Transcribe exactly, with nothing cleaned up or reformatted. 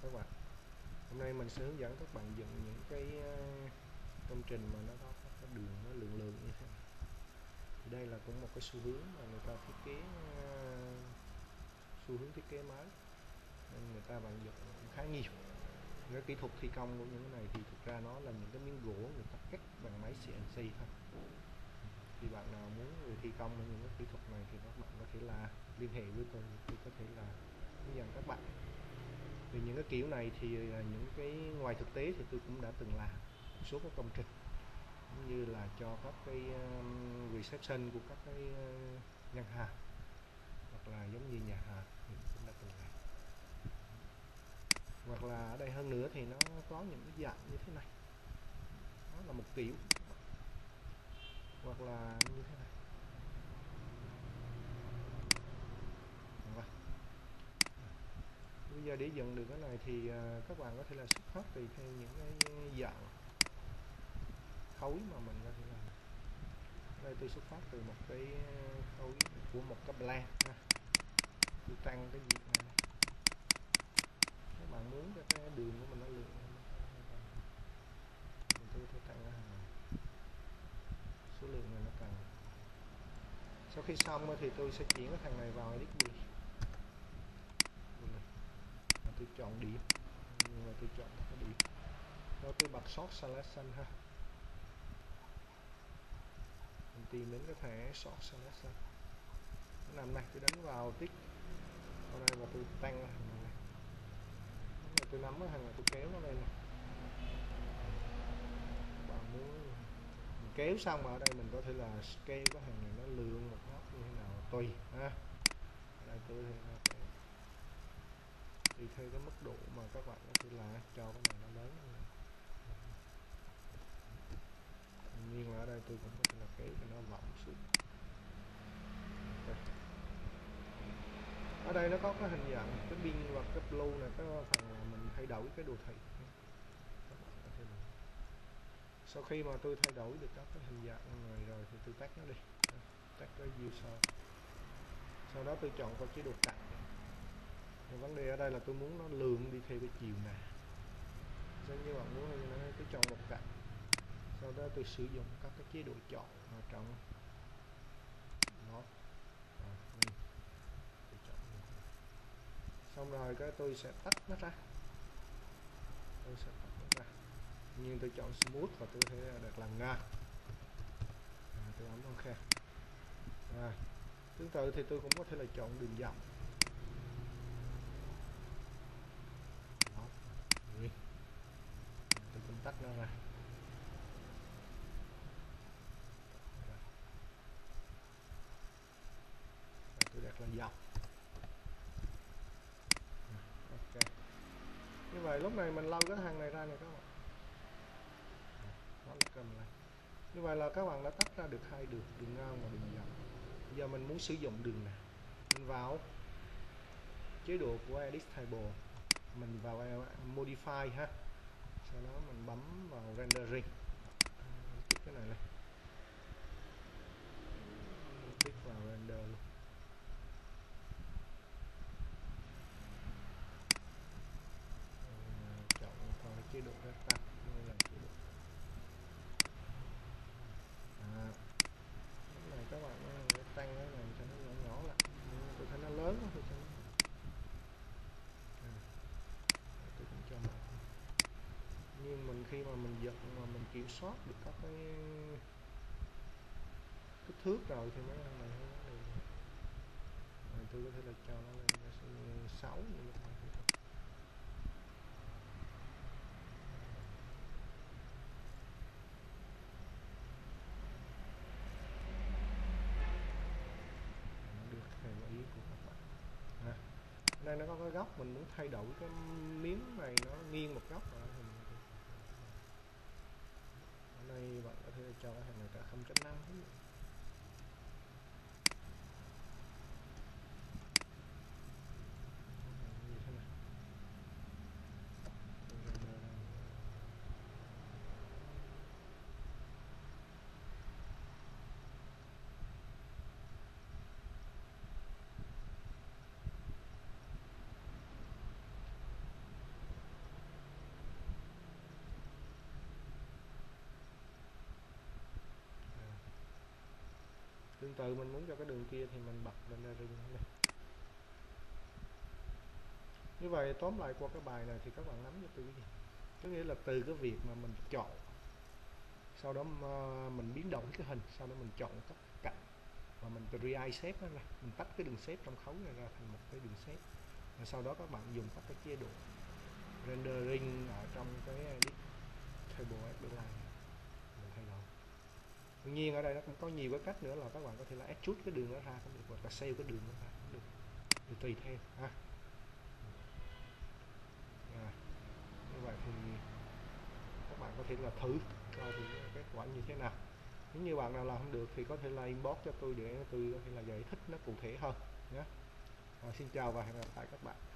các bạn. Hôm nay mình sẽ hướng dẫn các bạn dựng những cái công trình mà nó có cái đường nó lượng lượng như thế này. Thì đây là cũng một cái xu hướng mà người ta thiết kế, xu hướng thiết kế mới nên người ta vận dụng khá nhiều. Cái kỹ thuật thi công của những cái này thì thực ra nó là những cái miếng gỗ người ta cắt bằng máy xê en xê thôi. Thì bạn nào muốn về thi công những cái kỹ thuật này thì các bạn có thể là liên hệ với tôi, tôi có thể là hướng dẫn các bạn. Vì những cái kiểu này thì những cái ngoài thực tế thì tôi cũng đã từng làm một số các công trình cũng như là cho các cái reception của các cái ngân hàng hoặc là giống như nhà hàng thì cũng đã từng làm. Hoặc là ở đây hơn nữa thì nó có những cái dạng như thế này, nó là một kiểu, hoặc là như thế này. Bây giờ để dựng được cái này thì các bạn có thể là xuất phát tùy theo những cái dạng khối mà mình có thể làm. Đây tôi xuất phát từ một cái khối của một cái plan ha. Tôi tăng cái diện này, này. Các bạn muốn cho cái đường của mình nó lượng thì tôi sẽ tăng cái này. Số lượng này nó cần. Sau khi xong thì tôi sẽ chuyển cái thằng này vào edit bullet. Tôi chọn điểm, nhưng mà tôi chọn cái điểm. Rồi tôi bật sort selection ha. Mình tìm đến cái thẻ sort selection. Nó nằm này, tôi đánh vào tích ở đây và tôi tăng cái thằng này. Rồi tôi nắm cái thằng này, tôi kéo nó lên này. Các bạn muốn mình kéo xong mà ở đây mình có thể là scale cái thằng này nó lượng một góc như thế nào tùy ha. Ở đây tôi có thể là tùy theo cái mức độ mà các bạn có thể là cho cái này nó lớn hơn. Nhưng mà ở đây tôi cũng có thể là kéo cho nó vọng xuống. Okay. Ở đây nó có cái hình dạng cái pin và cái blue này, cái phần là mình thay đổi cái đồ thị. Sau khi mà tôi thay đổi được các cái hình dạng này rồi thì tôi tắt nó đi, tắt cái view sau. Sau đó tôi chọn vào chế độ cạnh. Thì vấn đề ở đây là tôi muốn nó lượng đi theo cái chiều này. Giống như bạn muốn là tôi chọn một cạnh. Sau đó tôi sử dụng các cái chế độ chọn ở trong nó. Xong rồi cái tôi sẽ tách nó ra. Tôi sẽ tách nó ra. Nhưng tôi chọn smooth và tôi sẽ đặt làm ngang. À, tôi bấm OK. Rồi. Tương tự thì tôi cũng có thể là chọn đường dọc. Đó. Tôi cũng tách nó ra. Và tôi đặt là dọc. OK. Như vậy lúc này mình lau cái thằng này ra này các bạn. Đó là cầm này. Như vậy là các bạn đã tách ra được hai đường, đường ngang và đường dọc. Bây giờ mình muốn sử dụng đường này, mình vào chế độ của Edit Table, mình vào Modify ha, sau đó mình bấm vào Rendering, tích cái này này, tích vào Render luôn. Chọn vào cái chế độ Rectangle, đây là chế độ. À, cái này các bạn tăng cái này cho nó nhỏ nhỏ lại, tôi thấy nó lớn quá tôi cho nó. À, tôi cũng cho nó. Nhưng mình khi mà mình giật mà mình kiểm soát được các cái kích thước rồi thì mấy con này không được. Rồi tôi có thể là cho nó lên sáu như lúc này. Được theo ý của các bạn. À, đây nó có cái góc mình muốn thay đổi cái miếng này nó nghiêng một góc rồi thì ở đây bạn có thể cho cái hàng này cả không chấm năm. tương tự mình muốn cho cái đường kia thì mình bật rendering đây. Như vậy tóm lại qua cái bài này thì các bạn nắm cho tôi cái gì? Có nghĩa là từ cái việc mà mình chọn, sau đó mình biến đổi cái hình, sau đó mình chọn các cạnh và mình re shape nó ra, mình tách cái đường shape trong khấu này ra thành một cái đường shape. Và sau đó các bạn dùng các cái chế độ rendering ở trong cái edit table outline mình thay đổi. Tuy nhiên ở đây nó cũng có nhiều cái cách nữa, là các bạn có thể là extrude cái đường nó ra cũng được, hoặc là save cái đường nó ra cũng được, thì tùy theo ha. À, như vậy thì các bạn có thể là thử coi thì kết quả như thế nào. Nếu như bạn nào làm không được thì có thể là inbox cho tôi để tôi có thể là giải thích nó cụ thể hơn nhé. À, xin chào và hẹn gặp lại các bạn.